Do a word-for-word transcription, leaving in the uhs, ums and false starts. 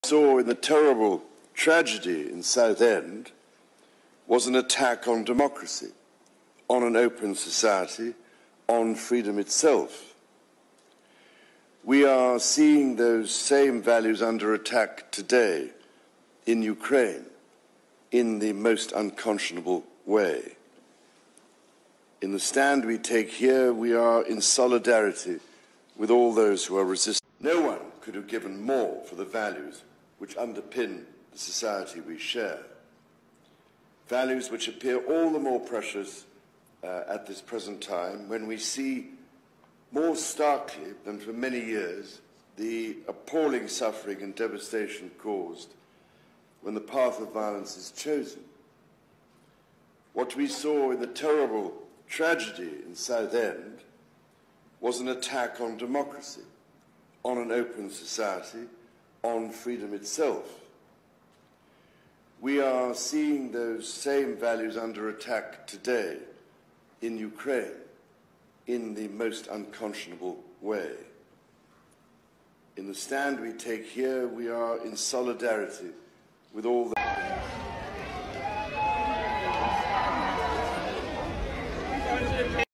saw in the terrible tragedy in Southend was an attack on democracy, on an open society, on freedom itself. We are seeing those same values under attack today in Ukraine in the most unconscionable way. In the stand we take here, we are in solidarity with all those who are resisting. No one could have given more for the values which underpin the society we share. Values which appear all the more precious uh, at this present time when we see more starkly than for many years the appalling suffering and devastation caused when the path of violence is chosen. What we saw in the terrible tragedy in Southend was an attack on democracy, on an open society, on freedom itself. We are seeing those same values under attack today in Ukraine in the most unconscionable way. In the stand we take here, we are in solidarity with all the